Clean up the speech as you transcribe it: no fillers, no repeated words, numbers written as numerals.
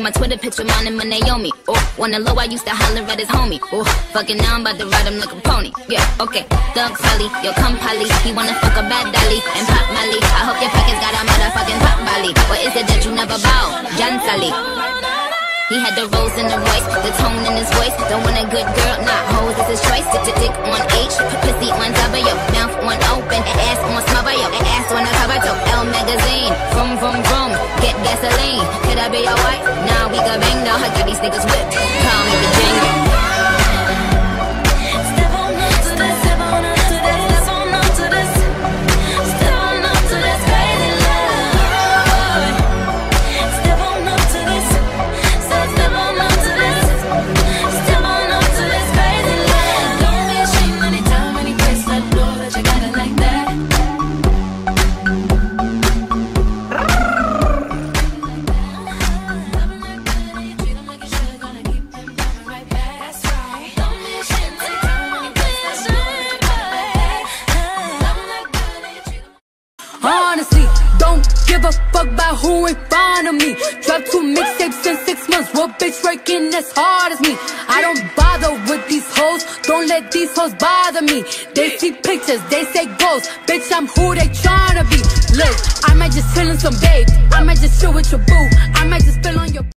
my Twitter picture, mine and my Naomi. Oh, wanna low, I used to holler at his homie. Oh, fucking now I'm about to ride him like a pony. Yeah, okay, Thug Sally, yo come Polly. He wanna fuck a bad dolly and pop Molly. I hope your pockets got a motherfucking pop Molly. What is it that you never bow? John Sally. He had the rose in the voice, the tone in his voice. Don't want a good girl, not hoes, it's his choice. Dick on H, pussy on W, mouth on open, ass on smother, yo, ass on the cover, to L magazine. Vroom, vroom, vroom, get gasoline. Could I be your wife? Nah, we got bang, now I got these niggas whipped. Call me the jingle. Honestly, don't give a fuck about who in front of me. Dropped 2 mixtapes in 6 months. What bitch working as hard as me? I don't bother with these hoes. Don't let these hoes bother me. They see pictures, they say ghosts. Bitch, I'm who they tryna be. Look, I might just chill in some babe. I might just chill with your boo. I might just spill on your